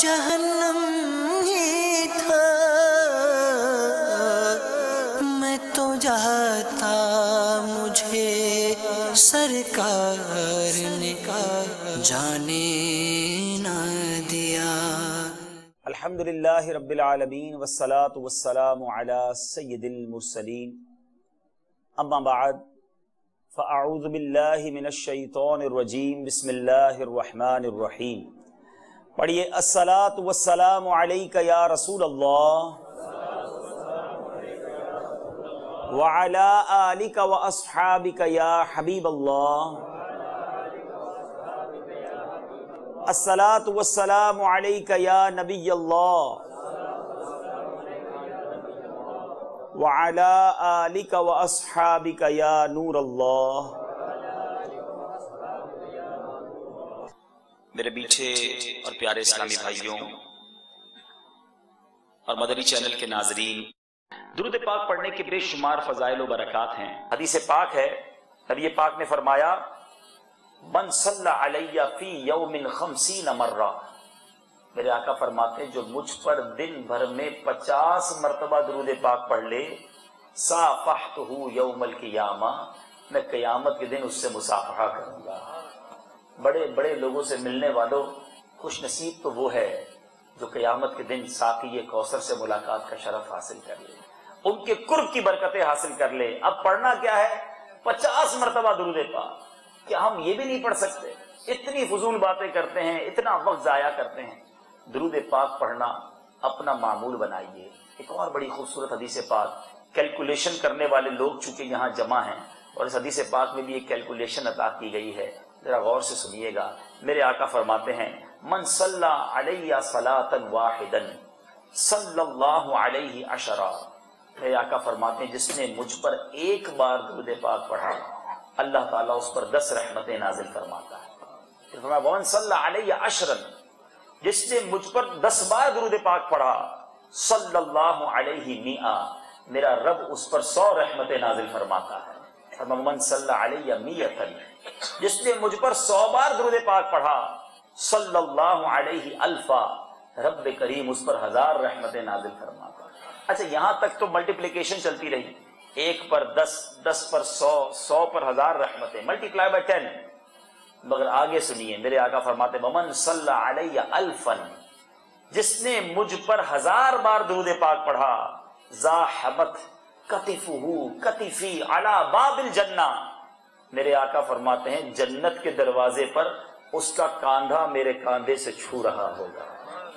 जहन्नम ही था, मैं तो जाता मुझे सरकार ने जाने ना दिया। अल्हम्दुलिल्लाहि रब्बिल आलमीन वस्सलातु वस्सलामु अला सय्यिदिल मुरसलीन, अम्मा बाद फ़अऊज़ु बिल्लाहि मिनश शैतानिर रजीम, बिस्मिल्लाहिर रहमानिर रहीम। पढ़िए अस्सलातु वस्सलामु अलैका या रसूल अल्लाह व अला आलिका व अस्हाबिका या हबीब अल्लाह। अस्सलातु वस्सलामु अलैका या नबी अल्लाह व अला आलिका व अस्हाबिका या नूर अल्लाह। मेरे मीठे और प्यारे इस्लामी भाइयों और मदनी चैनल के नाजरीन, दुरूद पाक पढ़ने के बेशुमार फजाइल व बरक़ात हैं। हदीस पाक है, नबी पाक ने फरमाया, मन सल्ला अलैया फी यौमिन 50 मर्रा। मेरे आका फरमाते हैं, जो मुझ पर दिन भर में 50 मरतबा दुरूद पाक पढ़ ले, साफ़हतहु यौमल क़ियामा, मैं क़यामत के दिन उससे मुसाफ़हा करूंगा। बड़े बड़े लोगों से मिलने वालों, खुश नसीब तो वो है जो क़यामत के दिन साक़ी कौसर से मुलाकात का शरफ हासिल कर ले, उनके कुर्ब की बरकतें हासिल कर ले। अब पढ़ना क्या है? 50 मरतबा दुरूद पाक। क्या हम ये भी नहीं पढ़ सकते? इतनी फजूल बातें करते हैं, इतना वक्त ज़ाया करते हैं। दुरूद पाक पढ़ना अपना मामूल बनाइए। एक और बड़ी खूबसूरत हदीस पाक, कैलकुलेशन करने वाले लोग चूंकि यहाँ जमा हैं और इस हदीस पाक में भी एक कैलकुलेशन अता की गई है, जरा गौर से सुनिएगा। मेरे आका फरमाते हैं, मन सल्ला अलैया सलातन वाहिदन सल्लल्लाहु अलैहि अशरा। मेरे आका फरमाते हैं, जिसने मुझ पर एक बार दुरूद पाक पढ़ा, अल्लाह ताला उस पर 10 रहमतें नाजिल फरमाता है। फिर फरमाया, वन सल्ला अलैया अशरन, जिसने मुझ पर 10 बार दुरूद पाक पढ़ा, सल्लल्लाहु अलैहि मिआ, मेरा रब उस पर 100 रहमतें नाजिल फरमाता है। फरमाया, मन सल्ला अलैया मिअतन, जिसने मुझ पर 100 बार दुरूद पाक पढ़ा, सल्लल्लाहु अलैहि अल्फा, रब करीम उस पर 1000 रहमतें नाजिल फरमाता है। अच्छा, यहां तक तो मल्टीप्लिकेशन चलती रही, 1 पर 10, 10 पर 100, 100 पर 1000 रहमतें, मल्टीप्लाई बाय 10। मगर आगे सुनिए, मेरे आका फरमाते, मन सल्ला अलैया अल्फन, जिसने मुझ पर 1000 बार दुरूद पाक पढ़ा, ज़ाहमत कतिफुहु कतिफी अला बाबिल जन्ना, मेरे आका फरमाते हैं, जन्नत के दरवाजे पर उसका कांधा मेरे कांधे से छू रहा होगा।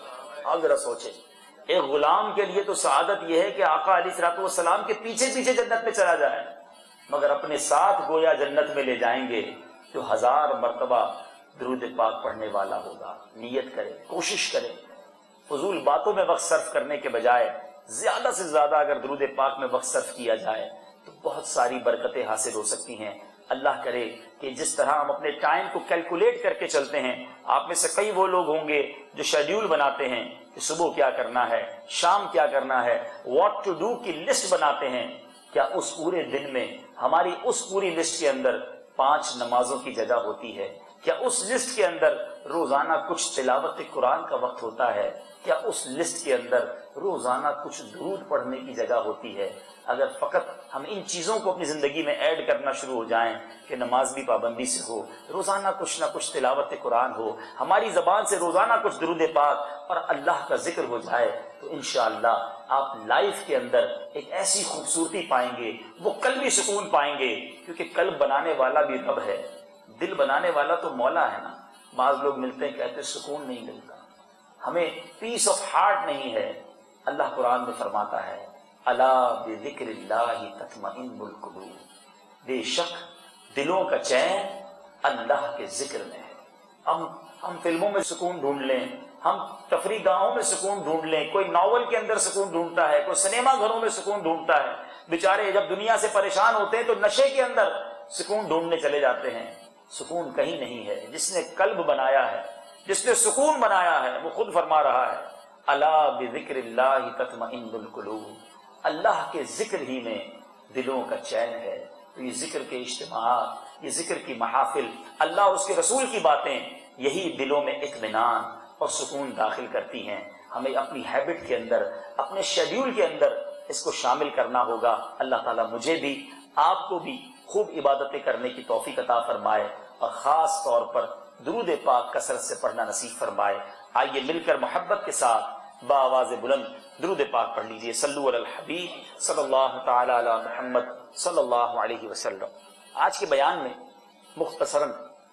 अब जरा सोचे, एक गुलाम के लिए तो सआदत यह है कि आका अलैहिस्सलातु वस्सलाम के पीछे पीछे जन्नत में चला जाए, मगर अपने साथ गोया जन्नत में ले जाएंगे जो 1000 मरतबा दुरूद पाक पढ़ने वाला होगा। नियत करें, कोशिश करें, फजूल बातों में वक्त सर्फ करने के बजाय ज्यादा से ज्यादा अगर दुरूद पाक में वक्त सर्फ किया जाए तो बहुत सारी बरकतें हासिल हो सकती हैं। अल्लाह करे कि जिस तरह हम अपने टाइम को कैलकुलेट करके चलते हैं, आप में से कई वो लोग होंगे जो शेड्यूल बनाते हैं कि सुबह क्या करना है, शाम क्या करना है, व्हाट टू डू की लिस्ट बनाते हैं। क्या उस पूरे दिन में हमारी उस पूरी लिस्ट के अंदर 5 नमाजों की जगह होती है? क्या उस लिस्ट के अंदर रोजाना कुछ तिलावत कुरान का वक्त होता है? क्या उस लिस्ट के अंदर रोजाना कुछ दुरूद पढ़ने की जगह होती है? अगर फकत हम इन चीजों को अपनी जिंदगी में ऐड करना शुरू हो जाएं कि नमाज भी पाबंदी से हो, रोजाना कुछ ना कुछ तिलावत कुरान हो, हमारी जबान से रोजाना कुछ दुरूद पाक और अल्लाह का जिक्र हो जाए, तो इंशाअल्लाह आप लाइफ के अंदर एक ऐसी खूबसूरती पाएंगे, वो कल्बी सुकून पाएंगे, क्योंकि कल्ब बनाने वाला भी रब है, दिल बनाने वाला तो मौला है ना। बाज लोग मिलते हैं, कहते सुकून नहीं मिलता, हमें पीस ऑफ हार्ट नहीं है। अल्लाह कुरान में फरमाता है, अला बिज़िक्रिल्लाहि तत्मइन्नुल कुलूब, बेशक दिलों का चैन अल्लाह के जिक्र में है। हम फिल्मों में सुकून ढूंढ लें, हम तफरी गाहों में सुकून ढूंढ लें, कोई नॉवल के अंदर सुकून ढूंढता है, कोई सिनेमा घरों में सुकून ढूंढता है। बेचारे जब दुनिया से परेशान होते हैं तो नशे के अंदर सुकून ढूंढने चले जाते हैं। सुकून कहीं नहीं है। जिसने कल्ब बनाया है, जिसने सुकून बनाया है, वो खुद फरमा रहा है, अला बिज़िक्रिल्लाहि तत्मइन्नुल कुलूब, अल्लाह के जिक्र ही में दिलों का चैन है। तो ये जिक्र के इज्तिमाअ, ये जिक्र की महाफिल, अल्लाह और उसके रसूल की बातें, यही दिलों में इत्मीनान اور سکون داخل کرتی ہیں. ہمیں اپنی ہیبٹ کے اندر، اپنے شیڈیول کے اندر اس کو شامل کرنا ہوگا. اللہ تعالیٰ مجھے بھی آپ کو بھی خوب عبادتیں کرنے کی توفیق عطا فرمائے اور خاص طور پر درود پاک کثرت سے پڑھنا نصیب فرمائے. آئیے مل کر محبت کے ساتھ بآواز بلند درود پاک پڑھ لیجئے. صلو علی الحبیب صلی اللہ تعالی علی محمد صلی اللہ علیہ وسلم. آج کے بیان میں مختصراً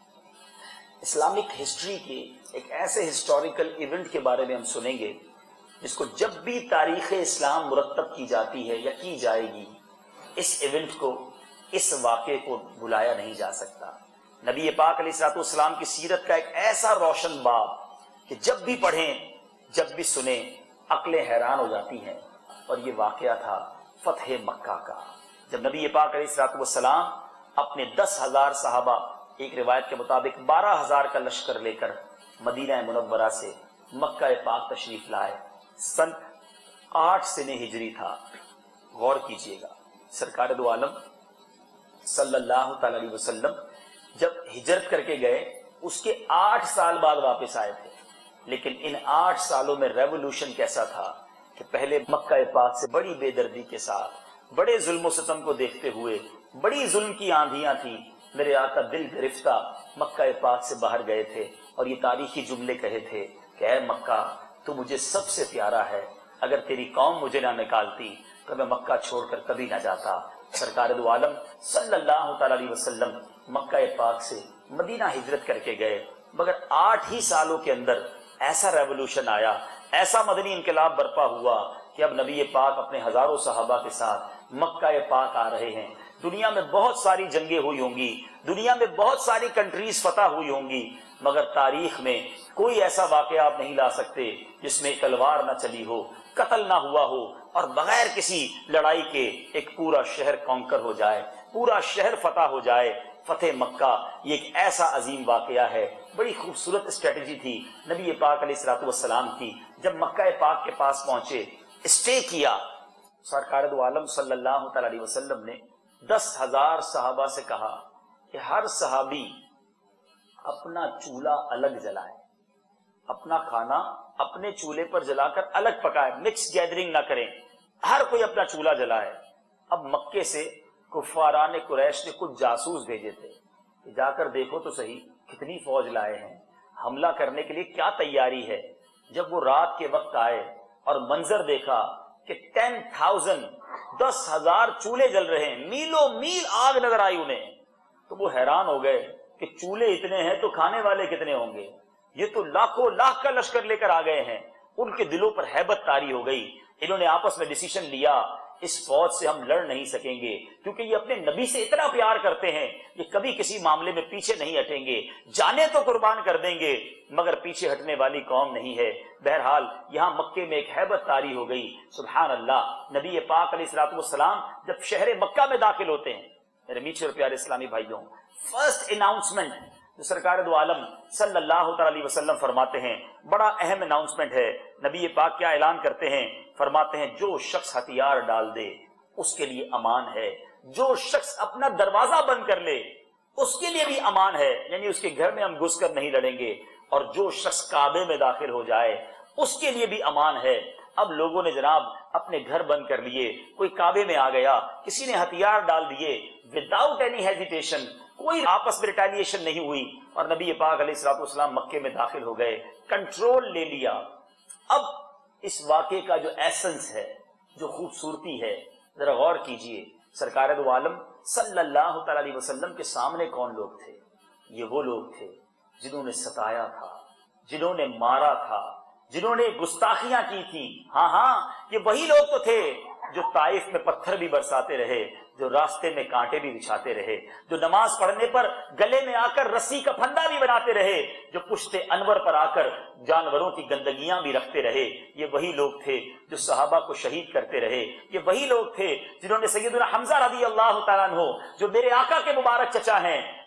اسلامک ہسٹری کے ایک ایسے ہسٹوریکل ایونٹ کے بارے میں ہم سنیں گے جس کو جب بھی تاریخ اسلام مرتب کی جاتی ہے یا کی جائے گی، اس ایونٹ کو، اس واقعے کو بھلایا نہیں جا سکتا. نبی پاک علیہ الصلوۃ والسلام کی سیرت کا ایک ایسا روشن باب کہ جب بھی پڑھیں، جب بھی سنیں، عقلیں حیران ہو جاتی ہیں. اور یہ واقعہ تھا فتح مکہ کا، جب نبی پاک علیہ الصلوۃ والسلام اپنے 10,000 صحابہ، ایک روایت کے مطابق 12,000 کا لشکر لے کر مدینہ منورہ سے مکہ پاک تشریف لائے. سن 8 سنہ ہجری تھا. غور کیجئے گا، سرکار دو عالم صلی اللہ تعالی علیہ وسلم جب ہجرت کر کے گئے اس کے 8 سال بعد واپس آئے تھے. لیکن ان 8 سالوں میں ریولوشن کیسا تھا کہ پہلے مکہ پاک سے بڑی بے دردی کے ساتھ، بڑے ظلم و ستم کو دیکھتے ہوئے، بڑی ظلم کی آندھیاں تھی، میرے آقا دل گرفتہ مکہ پاک سے باہر گئے تھے اور یہ تاریخی جملے کہے تھے کہ اے مکہ تو مجھے سب سے پیارا ہے، اگر تیری قوم مجھے نہ نکالتی تو میں مکہ چھوڑ کر کبھی نہ جاتا. سرکار دو عالم صلی اللہ تعالی علیہ وسلم مکہ پاک سے مدینہ ہجرت کر کے گئے، مگر 8 ہی سالوں کے اندر ایسا ریولوشن آیا، ایسا مدنی انقلاب برپا ہوا کہ اب نبی پاک اپنے ہزاروں صحابہ کے ساتھ مکہ پاک آ رہے ہیں. دنیا میں بہت ساری جنگیں ہوئی ہوں گی، دنیا میں بہت ساری کنٹریز فتح ہوئی ہوں گی، مگر تاریخ میں کوئی ایسا واقعہ آپ نہیں لا سکتے جس میں تلوار نہ چلی ہو، قتل نہ ہوا ہو اور بغیر کسی لڑائی کے ایک پورا شہر کانکر ہو جائے، پورا شہر فتح ہو جائے. فتح مکہ یہ ایک ایسا عظیم واقعہ ہے. بڑی خوبصورت اسٹریٹجی تھی نبی پاک علیہ الصلوۃ والسلام کی. جب مکہ پاک کے پاس پہنچے، اسٹے کیا، سرکار دو عالم صلی اللہ تعالی علیہ وسلم نے 10,000 صحابہ سے کہا کہ ہر صحابی اپنا چولہا الگ جلائے، اپنا کھانا اپنے چولہے پر جلا کر الگ پکائے، مکس گیدرنگ نہ کریں، ہر کوئی اپنا چولہا جلائے. اب مکے سے کفاران قریش نے کچھ جاسوس بھیجے تھے کہ جا کر دیکھو تو صحیح کتنی فوج لائے ہیں، حملہ کرنے کے لیے کیا تیاری ہے. جب وہ رات کے وقت آئے اور منظر دیکھا کہ 10,000 چولہے جل رہے ہیں، میلوں میل آگ نظر آئی انہیں، تو وہ حیران ہو گئے کہ چولہے اتنے ہیں تو کھانے والے کتنے ہوں گے، یہ تو لاکھوں لاکھ کا لشکر لے کر آ گئے ہیں. ان کے دلوں پر ہیبت طاری ہو گئی. انہوں نے آپس میں ڈیسیشن لیا اس فوج سے ہم لڑ نہیں سکیں گے کیونکہ یہ اپنے نبی سے اتنا پیار کرتے ہیں، یہ کبھی کسی معاملے میں پیچھے نہیں ہٹیں گے، جانے تو قربان کر دیں گے مگر پیچھے ہٹنے والی قوم نہیں ہے. بہرحال یہاں مکے میں ایک ہیبت طاری ہو گئی. سبحان اللہ، نبی پاک علیہ الصلوۃ والسلام جب شہر مکہ میں داخل ہوتے ہیں، میرے میٹھے اور پیارے اسلامی بھائیوں، فرسٹ اناؤنسمنٹ جو سرکار دو عالم صلی اللہ تعالی علیہ وسلم فرماتے ہیں، بڑا اہم اناؤنسمنٹ ہے. نبی پاک کیا اعلان کرتے ہیں؟ فرماتے ہیں جو شخص ہتھیار ڈال دے اس کے لیے امان ہے، جو شخص اپنا دروازہ بند کر لے اس کے لیے بھی امان ہے، یعنی اس کے گھر میں ہم گھس کر نہیں لڑیں گے، اور جو شخص کعبے میں داخل ہو جائے اس کے لیے بھی امان ہے. اب لوگوں نے جناب اپنے گھر بند کر لیے، کوئی کعبے میں آ گیا، کسی نے ہتھیار ڈال دیے، وداؤٹ اینی ہیزیٹیشن، کوئی آپس میں ریٹیلیشن نہیں ہوئی، اور نبی پاک علیہ الصلوۃ والسلام مکے میں داخل ہو گئے، کنٹرول لے لیا. اب اس واقعے کا جو ایسنس ہے، جو خوبصورتی ہے، ذرا غور کیجئے. سرکار دو عالم صلی اللہ تعالی علیہ وسلم کے سامنے کون لوگ تھے؟ یہ وہ لوگ تھے جنہوں نے ستایا تھا، جنہوں نے مارا تھا، جنہوں نے گستاخیاں کی تھی. ہاں یہ وہی لوگ تو تھے جو طائف میں پتھر بھی برساتے رہے، جو راستے میں کانٹے بھی بچھاتے رہے، جو نماز پڑھنے پر گلے میں آ کر رسی کا پھندا بھی بناتے رہے، جو پشت انور پر آ کر جانوروں کی گندگیاں بھی رکھتے رہے. یہ وہی لوگ تھے جو صحابہ کو شہید کرتے رہے. یہ وہی لوگ تھے جنہوں نے سیدنا حمزہ رضی اللہ تعالیٰ عنہ جو میرے آقا کے مبارک چچا ہیں،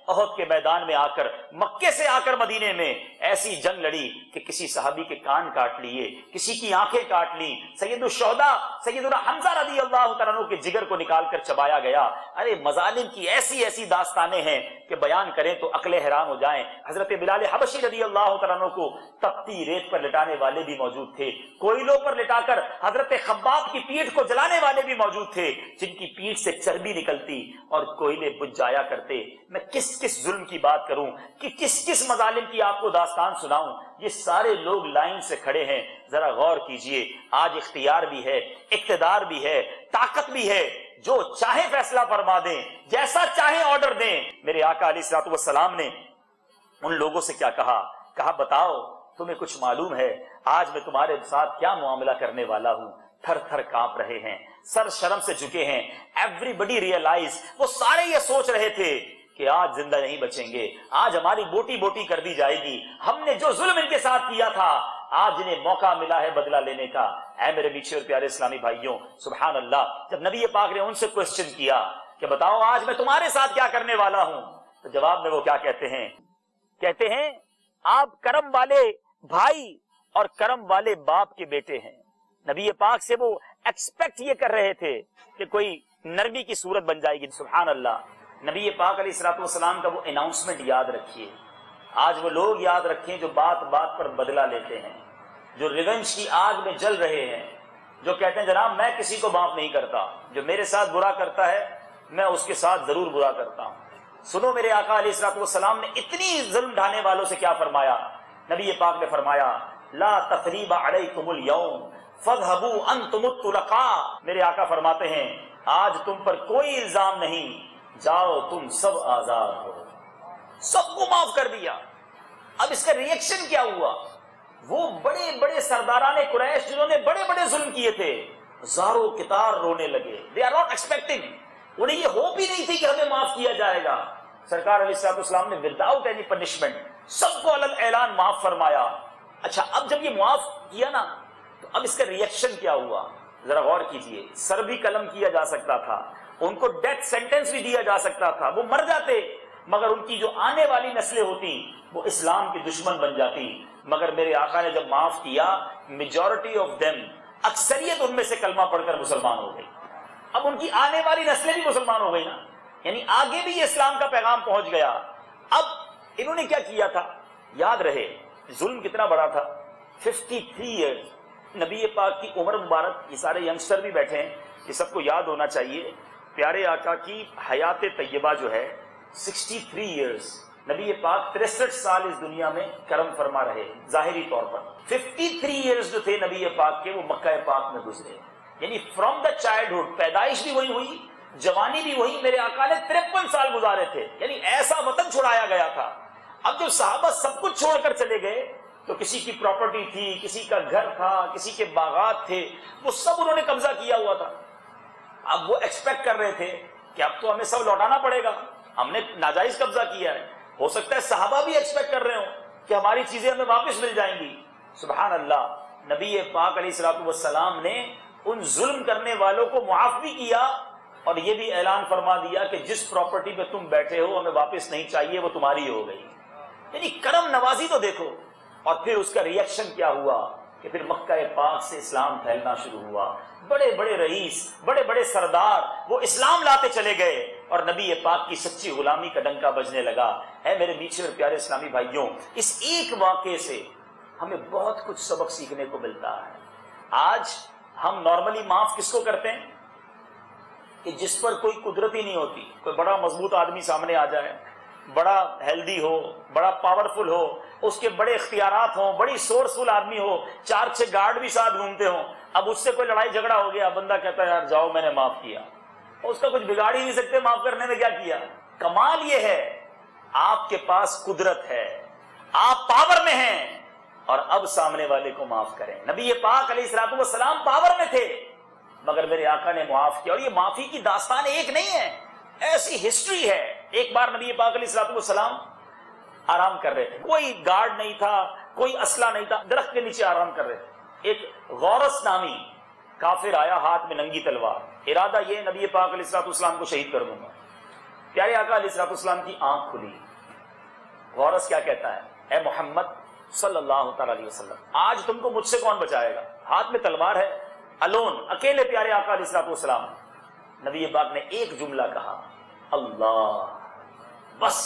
احد کے میدان میں آ کر، مکے سے آ کر مدینے میں ایسی جنگ لڑی کہ کسی صحابی کے کان کاٹ لیے، کسی کی آنکھیں کاٹ لی، سید الشہداء سیدنا حمزہ رضی اللہ تعالیٰ عنہ کے جگر کو نکال کر چبایا گیا۔ ارے مظالم کی ایسی ایسی داستانیں ہیں کہ بیان کریں تو عقلیں حیران ہو جائیں۔ حضرت بلال حبشی رضی اللہ تعالیٰ عنہ کو تپتی ریت پر لٹانے والے بھی موجود تھے، کوئلوں پر لٹا کر حضرت خباب کی پیٹھ کو جلانے والے بھی موجود تھے، جن کی پیٹھ سے چربی نکلتی اور کوئلے بجھ جایا کرتے۔ میں کس کس ظلم کی بات کروں کہ کس کس مظالم کی آپ کو داستان سناؤں؟ یہ سارے لوگ لائن سے کھڑے ہیں، ذرا غور کیجئے۔ آج اختیار بھی ہے، اقتدار بھی ہے، طاقت بھی ہے، جو چاہے فیصلہ فرما دیں، جیسا چاہے آرڈر دیں۔ میرے آقا علیہ الصلوۃ والسلام نے ان لوگوں سے کیا کہا؟ کہا بتاؤ تمہیں کچھ معلوم ہے آج میں تمہارے ساتھ کیا معاملہ کرنے والا ہوں؟ تھر تھر کانپ رہے ہیں، سر شرم سے جھکے ہیں۔ ایوری بڈی ریئلائز، وہ سارے یہ سوچ رہے تھے کہ آج زندہ نہیں بچیں گے، آج ہماری بوٹی بوٹی کر دی جائے گی۔ ہم نے جو ظلم ان کے ساتھ کیا تھا، آج انہیں موقع ملا ہے بدلہ لینے کا۔ اے میرے میٹھے اور پیارے اسلامی بھائیوں، سبحان اللہ، جب نبی پاک نے ان سے کوسچن کیا کہ بتاؤ آج میں تمہارے ساتھ کیا کرنے والا ہوں، تو جواب میں وہ کیا کہتے ہیں؟ کہتے ہیں آپ کرم والے بھائی اور کرم والے باپ کے بیٹے ہیں۔ نبی پاک سے وہ ایکسپیکٹ یہ کر رہے تھے کہ کوئی نرمی کی صورت بن جائے گی۔ سبحان اللہ، نبی پاک علیہ الصلوۃ والسلام کا وہ اناؤنسمنٹ یاد رکھیے۔ آج وہ لوگ یاد رکھیں جو بات بات پر بدلہ لیتے ہیں، جو ریونج کی آگ میں جل رہے ہیں، جو کہتے ہیں جناب میں کسی کو معاف نہیں کرتا، جو میرے ساتھ برا کرتا ہے میں اس کے ساتھ ضرور برا کرتا ہوں۔ سنو میرے آقا علیہ الصلوۃ والسلام نے اتنی ظلم ڈھانے والوں سے کیا فرمایا؟ نبی پاک نے فرمایا لا تثریب علیکم اليوم فاذهبوا انتم الطلقاء۔ میرے آقا فرماتے ہیں آج تم پر کوئی الزام نہیں، جاؤ تم سب آزاد ہو۔ سب کو معاف کر دیا۔ اب اس کا ریئیکشن کیا ہوا؟ وہ بڑے بڑے سرداران قریش جنہوں نے بڑے بڑے ظلم کیے تھے، زاروں کتار رونے لگے۔ They are not expecting، انہیں یہ ہوپ ہی نہیں تھی کہ ہمیں معاف کیا جائے گا۔ سرکار علیہ الصلوۃ والسلام نے وداؤٹ اینی پنشمنٹ سب کو علل اعلان معاف فرمایا۔ اچھا اب جب یہ معاف کیا نا تو اب اس کا ریئیکشن کیا ہوا؟ ذرا غور کیجئے۔ سر بھی قلم کیا جا سکتا تھا، ان کو ڈیتھ سینٹنس بھی دیا جا سکتا تھا، وہ مر جاتے، مگر ان کی جو آنے والی نسلیں ہوتی وہ اسلام کی دشمن بن جاتی۔ مگر میرے آقا نے جب معاف کیا، میجورٹی آف دیم، اکثریت ان میں سے کلمہ پڑھ کر مسلمان ہو گئی۔ اب ان کی آنے والی نسلیں بھی مسلمان ہو گئی نا، یعنی آگے بھی یہ اسلام کا پیغام پہنچ گیا۔ اب انہوں نے کیا کیا تھا؟ یاد رہے ظلم کتنا بڑا تھا۔ 53 ایئرز نبی پاک کی عمر مبارک، یہ سارے ینگسٹر بھی بیٹھے ہیں، یہ سب کو یاد ہونا چاہیے۔ پیارے آقا کی حیات طیبہ جو ہے 63 ایئرز، نبی پاک 63 سال اس دنیا میں کرم فرما رہے ظاہری طور پر۔ 53 ایئرز جو تھے نبی پاک کے وہ مکہ پاک میں گزرے، یعنی فرام دا چائلڈہڈ، پیدائش بھی وہی ہوئی، جوانی بھی وہی۔ میرے آقا نے 53 سال گزارے تھے، یعنی ایسا وطن چھڑایا گیا تھا۔ اب جب صحابہ سب کچھ چھوڑ کر چلے گئے تو کسی کی پراپرٹی تھی، کسی کا گھر تھا، کسی کے باغات تھے، وہ سب انہوں نے قبضہ کیا ہوا تھا۔ اب وہ ایکسپیکٹ کر رہے تھے کہ اب تو ہمیں سب لوٹانا پڑے گا، ہم نے ناجائز قبضہ کیا ہے۔ ہو سکتا ہے صحابہ بھی ایکسپیکٹ کر رہے ہوں کہ ہماری چیزیں ہمیں واپس مل جائیں گی۔ سبحان اللہ، نبی پاک علیہ الصلوۃ والسلام نے ان ظلم کرنے والوں کو معاف بھی کیا اور یہ بھی اعلان فرما دیا کہ جس پراپرٹی پہ تم بیٹھے ہو ہمیں واپس نہیں چاہیے، وہ تمہاری ہو گئی۔ یعنی کرم نوازی تو دیکھو۔ اور پھر اس کا ریئیکشن کیا ہوا کہ پھر مکہ پاک سے اسلام پھیلنا شروع ہوا۔ بڑے بڑے رئیس، بڑے بڑے سردار وہ اسلام لاتے چلے گئے اور نبی پاک کی سچی غلامی کا ڈنکا بجنے لگا۔ اے میرے میٹھے اور پیارے اسلامی بھائیوں، اس ایک واقعے سے ہمیں بہت کچھ سبق سیکھنے کو ملتا ہے۔ آج ہم نارملی معاف کس کو کرتے ہیں؟ کہ جس پر کوئی قدرت ہی نہیں ہوتی، کوئی بڑا مضبوط آدمی سامنے آ جائے، بڑا ہیلدی ہو، بڑا پاورفل ہو، اس کے بڑے اختیارات ہوں، بڑی سورسفل آدمی ہو، 4-6 گارڈ بھی ساتھ گھومتے ہوں، اب اس سے کوئی لڑائی جھگڑا ہو گیا، بندہ کہتا ہے یار جاؤ میں نے معاف کیا، اور اس کا کچھ بگاڑ ہی نہیں سکتے معاف کرنے میں کیا کیا۔ کمال یہ ہے آپ کے پاس قدرت ہے، آپ پاور میں ہیں اور اب سامنے والے کو معاف کریں۔ نبی پاک علیہ الصلوۃ والسلام پاور میں تھے مگر میرے آقا نے معاف کیا، اور یہ معافی کی داستان ایک نہیں ہے، ایسی ہسٹری ہے۔ ایک بار نبی پاک علیہ الصلوۃ والسلام آرام کر رہے تھے، کوئی گارڈ نہیں تھا، کوئی اسلحہ نہیں تھا، درخت کے نیچے آرام کر رہے تھے۔ ایک غورس نامی کافر آیا، ہاتھ میں ننگی تلوار، ارادہ یہ نبی پاک علیہ الصلوۃ والسلام کو شہید کر دوں گا۔ پیارے آقا علیہ السلام کی آنکھ کھلی. غورث کیا کہتا ہے؟ اے محمد صلی اللہ تعالی علیہ وسلم، آج تم کو مجھ سے کون بچائے گا؟ ہاتھ میں تلوار ہے، الون، اکیلے پیارے آقا علیہ السلام. نبی پاک نے ایک جملہ کہا، اللہ. بس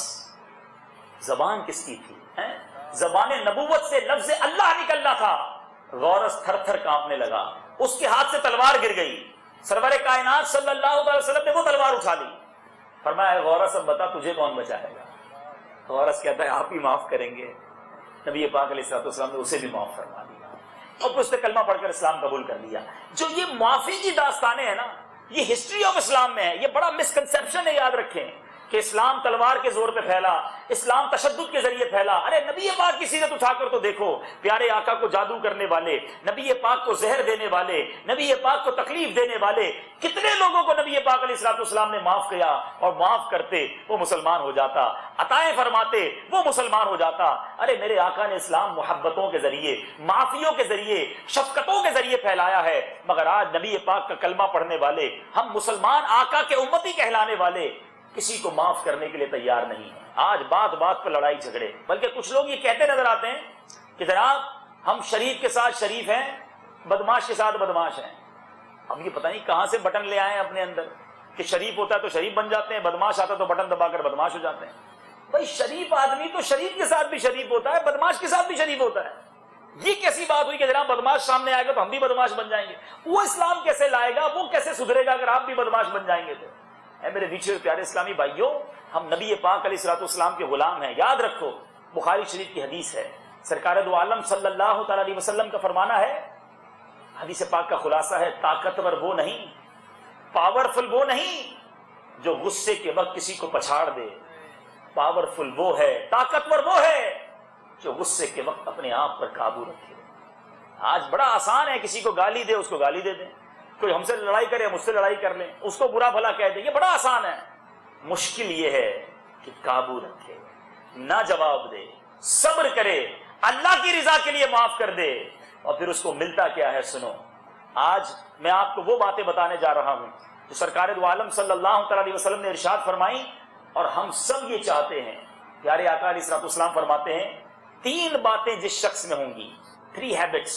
زبان کس کی تھی؟ زبان نبوت سے لفظ اللہ نکلنا تھا. غورث تھر تھر کانپنے لگا، اس کے ہاتھ سے تلوار گر گئی. سرور کائنات صلی اللہ علیہ وسلم نے وہ تلوار اٹھا لی. فرمایا غورث اب بتا تجھے کون بچائے گا؟ غورث کہتا ہے آپ ہی معاف کریں گے. نبی پاک علیہ السلام نے اسے بھی معاف فرما دیا اور پھر اس نے کلمہ پڑھ کر اسلام قبول کر لیا. جو یہ معافی کی داستانیں ہیں نا، یہ ہسٹری آف اسلام میں ہے. یہ بڑا مسکنسیپشن ہے، یاد رکھیں کہ اسلام تلوار کے زور پہ پھیلا، اسلام تشدد کے ذریعے پھیلا. ارے نبی پاک کی سیرت اٹھا کر تو دیکھو، پیارے آقا کو جادو کرنے والے، نبی پاک کو زہر دینے والے، نبی پاک کو تکلیف دینے والے کتنے لوگوں کو نبی پاک علیہ السلام نے معاف کیا، اور معاف کرتے وہ مسلمان ہو جاتا، عطائیں فرماتے وہ مسلمان ہو جاتا. ارے میرے آقا نے اسلام محبتوں کے ذریعے، معافیوں کے ذریعے، شفقتوں کے ذریعے پھیلایا ہے. مگر آج نبی پاک کا کلمہ پڑھنے والے، ہم مسلمان آقا کے امتی کہلانے والے کسی کو معاف کرنے کے لیے تیار نہیں ہے. آج بات بات پر لڑائی جھگڑے، بلکہ کچھ لوگ یہ کہتے نظر آتے ہیں کہ جناب ہم شریف کے ساتھ شریف ہیں، بدماش کے ساتھ بدماش ہیں. اب یہ پتہ نہیں کہاں سے بٹن لے آئے ہیں اپنے اندر کہ شریف ہوتا ہے تو شریف بن جاتے ہیں، بدماش آتا ہے تو بٹن دبا کر بدماش ہو جاتے ہیں. بھائی شریف آدمی تو شریف کے ساتھ بھی شریف ہوتا ہے، بدماش کے ساتھ بھی شریف ہوتا ہے. یہ کیسی بات ہوئی کہ جناب بدماش سامنے آئے گا تو ہم بھی بدماش بن جائیں گے؟ وہ اسلام کیسے لائے گا، وہ کیسے سدھرے گا اگر آپ بھی بدماش بن جائیں گے تو؟ اے میرے بیچے پیارے اسلامی بھائیوں، ہم نبی پاک علیہ السلام کے غلام ہیں. یاد رکھو بخاری شریف کی حدیث ہے، سرکار دو عالم صلی اللہ تعالی علیہ وسلم کا فرمانا ہے، حدیث پاک کا خلاصہ ہے، طاقتور وہ نہیں، پاورفل وہ نہیں جو غصے کے وقت کسی کو پچھاڑ دے. پاورفل وہ ہے، طاقتور وہ ہے جو غصے کے وقت اپنے آپ پر قابو رکھے. آج بڑا آسان ہے، کسی کو گالی دے اس کو گالی دے دیں، کوئی ہم سے لڑائی کرے مجھ سے لڑائی کر لیں، اس کو برا بھلا کہہ دے، یہ بڑا آسان ہے. مشکل یہ ہے کہ قابو رکھے، نہ جواب دے، صبر کرے، اللہ کی رضا کے لیے معاف کر دے، اور پھر اس کو ملتا کیا ہے سنو. آج میں آپ کو وہ باتیں بتانے جا رہا ہوں جو سرکار دو عالم صلی اللہ تعالی علیہ وسلم نے ارشاد فرمائی، اور ہم سب یہ چاہتے ہیں. پیارے آقا علیہ السلام فرماتے ہیں 3 باتیں جس شخص میں ہوں گی، 3 ہیبٹس.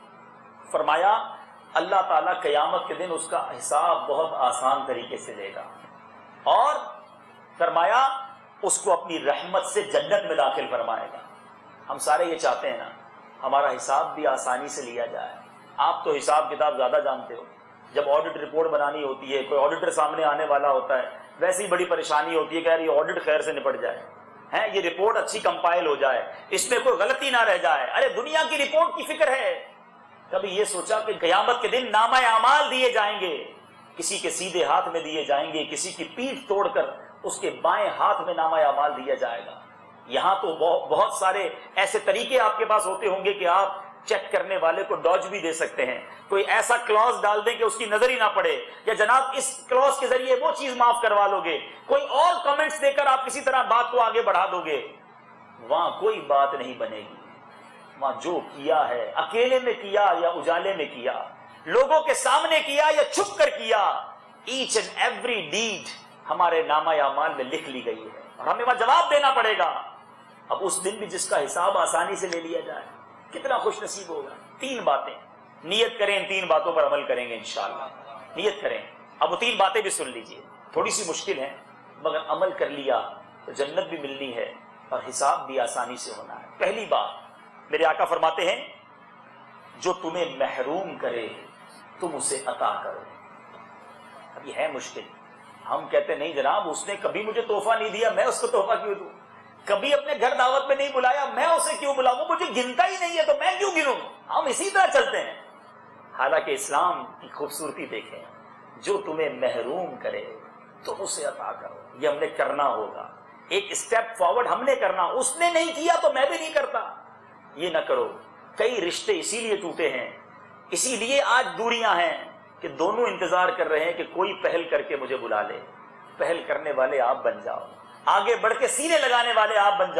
فرمایا اللہ تعالیٰ قیامت کے دن اس کا حساب بہت آسان طریقے سے لے گا، اور فرمایا اس کو اپنی رحمت سے جنت میں داخل فرمائے گا. ہم سارے یہ چاہتے ہیں نا ہمارا حساب بھی آسانی سے لیا جائے. آپ تو حساب کتاب زیادہ جانتے ہو، جب آڈٹ رپورٹ بنانی ہوتی ہے، کوئی آڈیٹر سامنے آنے والا ہوتا ہے، ویسے ہی بڑی پریشانی ہوتی ہے کہ یار یہ آڈٹ خیر سے نپٹ جائے، یہ رپورٹ اچھی کمپائل ہو جائے، اس میں کوئی غلطی نہ رہ جائے. ارے دنیا کی رپورٹ کی فکر ہے. کبھی یہ سوچا کہ قیامت کے دن نامہ اعمال دیے جائیں گے، کسی کے سیدھے ہاتھ میں دیے جائیں گے، کسی کی پیٹھ توڑ کر اس کے بائیں ہاتھ میں نامہ اعمال دیا جائے گا. یہاں تو بہت سارے ایسے طریقے آپ کے پاس ہوتے ہوں گے کہ آپ چیک کرنے والے کو ڈاج بھی دے سکتے ہیں. کوئی ایسا کلوز ڈال دیں کہ اس کی نظر ہی نہ پڑے، یا جناب اس کلوز کے ذریعے وہ چیز معاف کروا لو گے، کوئی اور کمنٹس دے کر آپ کسی طرح بات کو آگے بڑھا دو گے. وہاں کوئی بات نہیں بنے گی. وہاں جو کیا ہے، اکیلے میں کیا یا اجالے میں کیا، لوگوں کے سامنے کیا یا چھپ کر کیا، ایچ اینڈ ایوری ڈیڈ ہمارے نامہ اعمال میں لکھ لی گئی ہے، اور ہمیں وہاں جواب دینا پڑے گا. اب اس دن بھی جس کا حساب آسانی سے لے لیا جائے کتنا خوش نصیب ہوگا. 3 باتیں نیت کریں، ان 3 باتوں پر عمل کریں گے انشاءاللہ. نیت کریں. اب وہ 3 باتیں بھی سن لیجئے، تھوڑی سی مشکل ہیں مگر عمل کر لیا تو جنت بھی ملنی ہے اور حساب بھی آسانی سے ہونا ہے. پہلی بات میرے آقا فرماتے ہیں جو تمہیں محروم کرے تم اسے عطا کرو. اب یہ ہے مشکل. ہم کہتے نہیں جناب اس نے کبھی مجھے تحفہ نہیں دیا، میں اس کو تحفہ کیوں دوں؟ کبھی اپنے گھر دعوت پہ نہیں بلایا، میں اسے کیوں بلاؤں؟ وہ مجھے گنتا ہی نہیں ہے تو میں کیوں گنوں؟ ہم اسی طرح چلتے ہیں. حالانکہ اسلام کی خوبصورتی دیکھیں، جو تمہیں محروم کرے تم اسے عطا کرو. یہ ہم نے کرنا ہوگا، ایک اسٹیپ فارورڈ ہم نے کرنا. اس نے نہیں کیا تو میں بھی نہیں کرتا. یہ نہ کرو. کئی رشتے اسی لیے ٹوٹے ہیں، اسی لیے آج دوریاں ہیں کہ دونوں انتظار کر رہے ہیں کہ کوئی پہل کر کے مجھے بلا لے. پہل کرنے والے آپ بن جاؤ، آگے بڑھ کے سینے لگانے والے آپ بن جاؤ.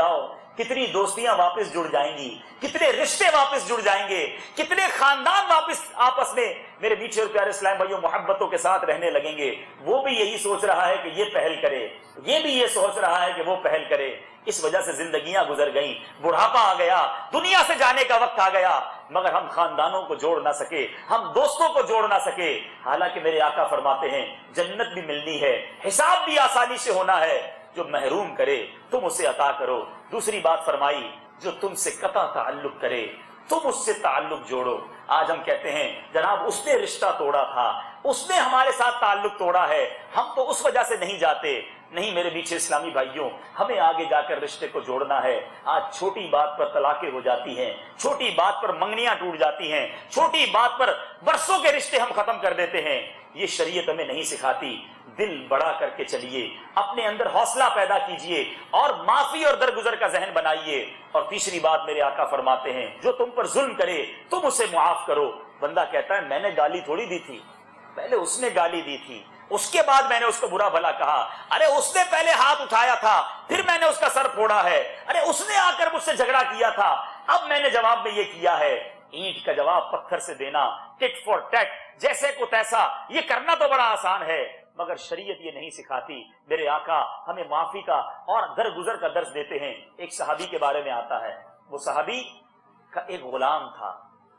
کتنی دوستیاں واپس جڑ جائیں گی، کتنے رشتے واپس جڑ جائیں گے، کتنے خاندان واپس آپس میں میرے میٹھے اور پیارے اسلام بھائیوں محبتوں کے ساتھ رہنے لگیں گے۔ وہ بھی یہی سوچ رہا ہے کہ یہ پہل کرے، یہ بھی یہ سوچ رہا ہے کہ وہ پہل کرے۔ اس وجہ سے زندگیاں گزر گئیں، بڑھاپا آ گیا، دنیا سے جانے کا وقت آ گیا، مگر ہم خاندانوں کو جوڑ نہ سکے، ہم دوستوں کو جوڑ نہ سکے۔ حالانکہ میرے آقا فرماتے ہیں جنت بھی ملنی ہے، حساب بھی آسانی سے ہونا ہے، جو محروم کرے تم اسے عطا کرو۔ دوسری بات فرمائی، جو تم سے قطع تعلق کرے تم اس سے تعلق جوڑو۔ آج ہم کہتے ہیں جناب اس نے رشتہ توڑا تھا، اس نے ہمارے ساتھ تعلق توڑا ہے، ہم تو اس وجہ سے نہیں جاتے۔ نہیں میرے میٹھے اسلامی بھائیوں، ہمیں آگے جا کر رشتے کو جوڑنا ہے۔ آج چھوٹی بات پر طلاقیں ہو جاتی ہیں، چھوٹی بات پر منگنیاں ٹوٹ جاتی ہیں، چھوٹی بات پر برسوں کے رشتے ہم ختم کر دیتے ہیں۔ یہ شریعت ہمیں نہیں سکھاتی۔ دل بڑا کر کے چلیے، اپنے اندر حوصلہ پیدا کیجئے اور معافی اور درگزر کا ذہن بنائیے۔ اور تیسری بات میرے آقا فرماتے ہیں جو تم پر ظلم کرے تم اسے معاف کرو۔ بندہ کہتا ہے میں نے گالی تھوڑی دی تھی، پہلے اس نے گالی دی تھی، اس کے بعد میں نے اس کو برا بھلا کہا، ارے اس نے پہلے ہاتھ اٹھایا تھا پھر میں نے اس کا سر پھوڑا ہے، ارے اس نے آ کر مجھ سے جھگڑا کیا تھا اب میں نے جواب میں یہ کیا ہے۔ اینٹ کا جواب پتھر سے دینا، ٹٹ فور ٹٹ، جیسے کو تیسا، یہ کرنا تو بڑا آسان ہے، مگر شریعت یہ نہیں سکھاتی۔ میرے آقا ہمیں معافی کا اور درگزر کا درس دیتے ہیں۔ ایک صحابی کے بارے میں آتا ہے، وہ صحابی کا ایک غلام تھا،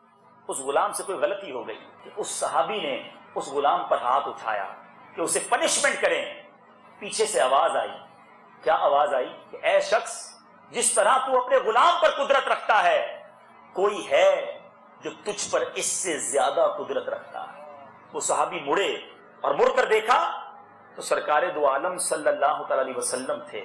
اس غلام سے کوئی غلطی ہو گئی کہ اس صحابی نے اس غلام پر ہاتھ اٹھایا کہ اسے پنشمنٹ کریں۔ پیچھے سے آواز آئی، کیا آواز آئی کہ اے شخص جس طرح تو اپنے غلام پر قدرت رکھتا ہے کوئی ہے جو تجھ پر اس سے زیادہ قدرت رکھتا ہے۔ وہ صحابی مڑے اور مڑ کر دیکھا تو سرکار دو عالم صلی اللہ تعالی علیہ وسلم تھے۔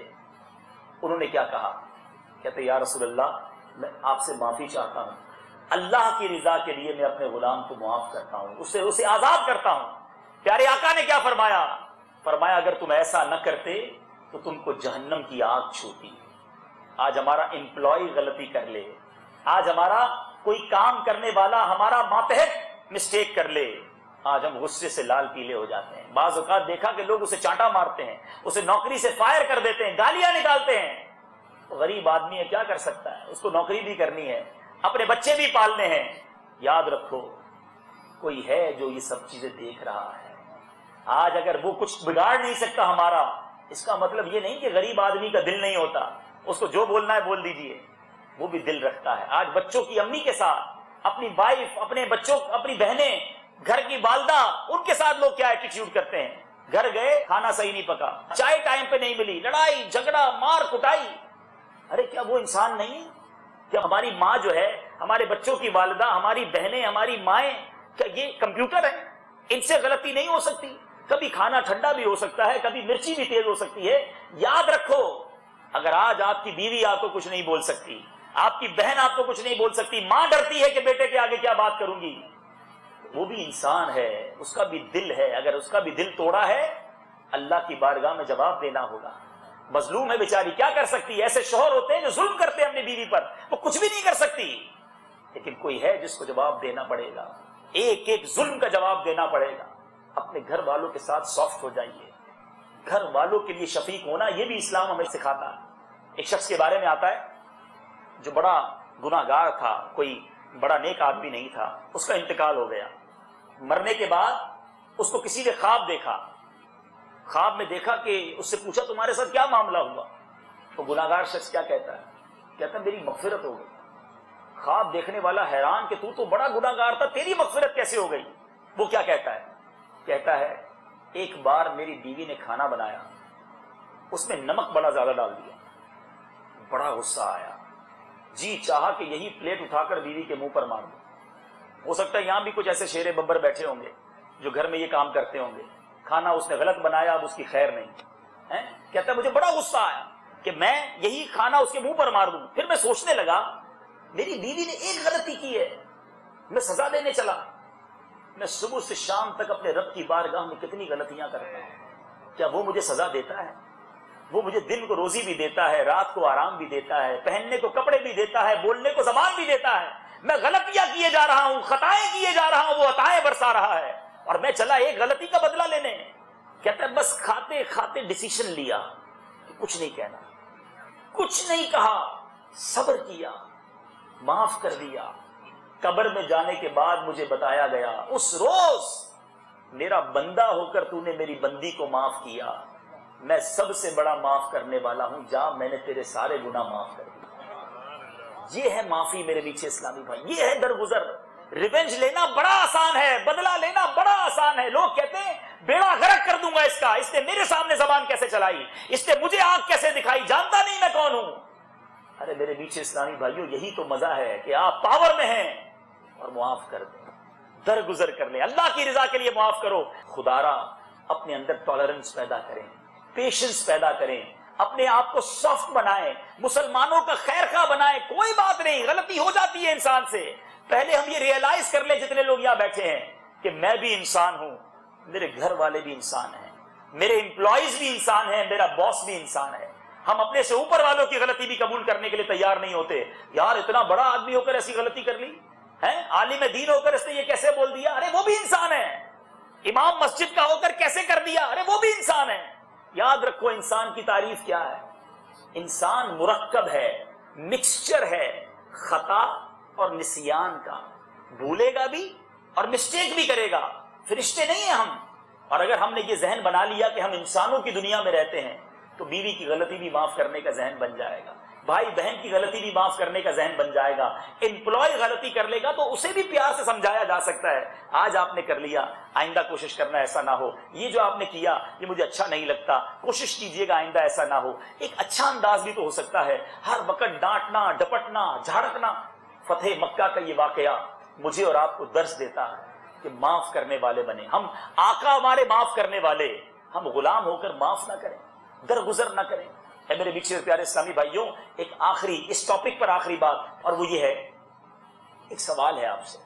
انہوں نے کیا کہا؟ کہتے یا رسول اللہ میں آپ سے معافی چاہتا ہوں، اللہ کی رضا کے لیے میں اپنے غلام کو معاف کرتا ہوں، اسے آزاد کرتا ہوں۔ پیارے آقا نے کیا فرمایا؟ فرمایا اگر تم ایسا نہ کرتے تو تم کو جہنم کی آگ چھوتی۔ آج ہمارا امپلائی غلطی کر لے، آج ہمارا کوئی کام کرنے والا ہمارا ماتحت مسٹیک کر لے، آج ہم غصے سے لال پیلے ہو جاتے ہیں۔ بعض اوقات دیکھا کہ لوگ اسے چانٹا مارتے ہیں، اسے نوکری سے فائر کر دیتے ہیں، گالیاں نکالتے ہیں۔ غریب آدمی ہے کیا کر سکتا ہے، اس کو نوکری بھی کرنی ہے، اپنے بچے بھی پالنے ہیں۔ یاد رکھو کوئی ہے جو یہ سب چیزیں دیکھ رہا ہے۔ آج اگر وہ کچھ بگاڑ نہیں سکتا ہمارا، اس کا مطلب یہ نہیں کہ غریب آدمی کا دل نہیں ہوتا، اس کو جو بولنا ہے بول دیجئے، وہ بھی دل رکھتا ہے۔ آج بچوں کی امی کے ساتھ، اپنی وائف، اپنے بچوں، اپنی بہنیں، گھر کی والدہ، ان کے ساتھ لوگ کیا ایٹیٹیوڈ کرتے ہیں۔ گھر گئے کھانا صحیح نہیں پکا، چائے ٹائم پہ نہیں ملی، لڑائی جھگڑا مار کٹائی۔ ارے کیا وہ انسان نہیں؟ کیا ہماری ماں جو ہے، ہمارے بچوں کی والدہ، ہماری بہنیں، ہماری مائیں، کیا یہ کمپیوٹر ہے؟ ان سے غلطی نہیں ہو سکتی؟ کبھی کھانا ٹھنڈا بھی ہو سکتا ہے، کبھی مرچی بھی تیز ہو سکتی ہے۔ یاد رکھو اگر آج آپ کی بیوی آپ کو کچھ نہیں بول سکتی، آپ کی بہن آپ کو کچھ نہیں بول سکتی، ماں ڈرتی ہے کہ بیٹے کے آگے کیا بات کروں گی، وہ بھی انسان ہے، اس کا بھی دل ہے۔ اگر اس کا بھی دل توڑا ہے اللہ کی بارگاہ میں جواب دینا ہوگا۔ مظلوم ہے بیچاری، کیا کر سکتی ہے؟ ایسے شوہر ہوتے ہیں جو ظلم کرتے ہیں اپنی بیوی پر، وہ کچھ بھی نہیں کر سکتی، لیکن کوئی ہے جس کو جواب دینا پڑے گا، ایک ایک ظلم کا جواب دینا پڑے گا۔ اپنے گھر والوں کے ساتھ سافٹ ہو جائیے، گھر والوں کے لیے شفیق ہونا یہ بھی اسلام ہمیں سکھاتا ہے۔ ایک شخص کے بارے میں آتا ہے جو بڑا گناہ گار تھا، کوئی بڑا نیک آدمی نہیں تھا، اس کا انتقال ہو گیا۔ مرنے کے بعد اس کو کسی نے خواب دیکھا، خواب میں دیکھا کہ اس سے پوچھا تمہارے ساتھ کیا معاملہ ہوا؟ تو گناہ گار شخص کیا کہتا ہے؟ کہتا ہے میری مغفرت ہو گئی۔ خواب دیکھنے والا حیران کہ تو بڑا گناہ گار تھا، تیری مغفرت کیسے ہو گئی؟ وہ کیا کہتا ہے؟ کہتا ہے ایک بار میری بیوی نے کھانا بنایا، اس میں نمک بڑا زیادہ ڈال دیا، بڑا غصہ آیا، جی چاہا کہ یہی پلیٹ اٹھا کر بیوی کے منہ پر مار دوں۔ ہو سکتا ہے یہاں بھی کچھ ایسے شیر ببر بیٹھے ہوں گے جو گھر میں یہ کام کرتے ہوں گے، کھانا اس نے غلط بنایا، اب اس کی خیر نہیں۔ کہتا ہے مجھے بڑا غصہ آیا کہ میں یہی کھانا اس کے منہ پر مار دوں۔ پھر میں سوچنے لگا میری بیوی نے ایک غلطی کی ہے، میں سزا دینے چلا۔ میں صبح سے شام تک اپنے رب کی بارگاہ میں کتنی غلطیاں کرتا ہوں، کیا وہ مجھے سزا دیتا ہے؟ وہ مجھے دن کو روزی بھی دیتا ہے، رات کو آرام بھی دیتا ہے، پہننے کو کپڑے بھی دیتا ہے، بولنے کو زبان بھی دیتا ہے۔ میں غلطیاں کیے جا رہا ہوں، خطائیں کیے جا رہا ہوں، وہ عطائیں برسا رہا ہے، اور میں چلا ایک غلطی کا بدلہ لینے۔ کہتا ہے بس کھاتے کھاتے ڈیسیشن لیا کہ کچھ نہیں کہنا، کچھ نہیں کہا، صبر کیا، معاف کر دیا۔ قبر میں جانے کے بعد مجھے بتایا گیا اس روز میرا بندہ ہو کر تو نے میری بندی کو معاف کیا، میں سب سے بڑا معاف کرنے والا ہوں، جا میں نے تیرے سارے گناہ معاف کر دیے۔ یہ ہے معافی میرے پیچھے اسلامی بھائی، یہ ہے درگزر۔ ریونج لینا بڑا آسان ہے، بدلہ لینا بڑا آسان ہے۔ لوگ کہتے ہیں بیڑا غرق کر دوں گا اس کا، اس نے میرے سامنے زبان کیسے چلائی، اس نے مجھے آنکھ کیسے دکھائی، جانتا نہیں میں کون ہوں۔ ارے میرے پیچھے اسلامی بھائیوں، یہی تو مزہ ہے کہ آپ پاور میں ہیں اور معاف کر دیں، درگزر کر لیں، اللہ کی رضا کے لیے معاف کرو۔ خدا را اپنے اندر ٹالرنس پیدا کریں، پیشنس پیدا کریں، اپنے آپ کو سافٹ بنائیں، مسلمانوں کا خیر خواہ بنائیں۔ کوئی بات نہیں، غلطی ہو جاتی ہے انسان سے، پہلے ہم یہ ریئلائز کر لیں جتنے لوگ یہاں بیٹھے ہیں کہ میں بھی انسان ہوں، میرے گھر والے بھی انسان ہیں، میرے امپلائیز بھی انسان ہیں، میرا باس بھی انسان ہے۔ ہم اپنے سے اوپر والوں کی غلطی بھی قبول کرنے کے لیے تیار نہیں ہوتے۔ یار اتنا بڑا آدمی ہو کر ایسی غلطی کر لی ہے، عالم دین ہو کر اس نے یہ کیسے بول دیا، ارے وہ بھی انسان ہے۔ امام مسجد کا ہو کر کیسے کر دیا، ارے وہ بھی انسان ہے۔ یاد رکھو انسان کی تعریف کیا ہے، انسان مرکب ہے، مکسچر ہے خطا اور نسیان کا، بھولے گا بھی اور مسٹیک بھی کرے گا، فرشتے نہیں ہیں ہم۔ اور اگر ہم نے یہ ذہن بنا لیا کہ ہم انسانوں کی دنیا میں رہتے ہیں تو بیوی کی غلطی بھی معاف کرنے کا ذہن بن جائے گا، بھائی بہن کی غلطی بھی معاف کرنے کا ذہن بن جائے گا، امپلائی غلطی کر لے گا تو اسے بھی پیار سے سمجھایا جا سکتا ہے۔ آج آپ نے کر لیا، آئندہ کوشش کرنا ایسا نہ ہو، یہ جو آپ نے کیا یہ مجھے اچھا نہیں لگتا، کوشش کیجئے گا آئندہ ایسا نہ ہو۔ ایک اچھا انداز بھی تو ہو سکتا ہے، ہر وقت ڈانٹنا، ڈپٹنا، جھاڑکنا۔ فتح مکہ کا یہ واقعہ مجھے اور آپ کو درس دیتا ہے کہ معاف کرنے والے بنے ہم، آقا ہمارے معاف کرنے والے، ہم غلام ہو کر معاف نہ کریں، درگزر نہ کریں۔ اے میرے بیچے پیارے اسلامی بھائیوں، ایک آخری اس ٹاپک پر آخری بات، اور وہ یہ ہے، ایک سوال ہے آپ سے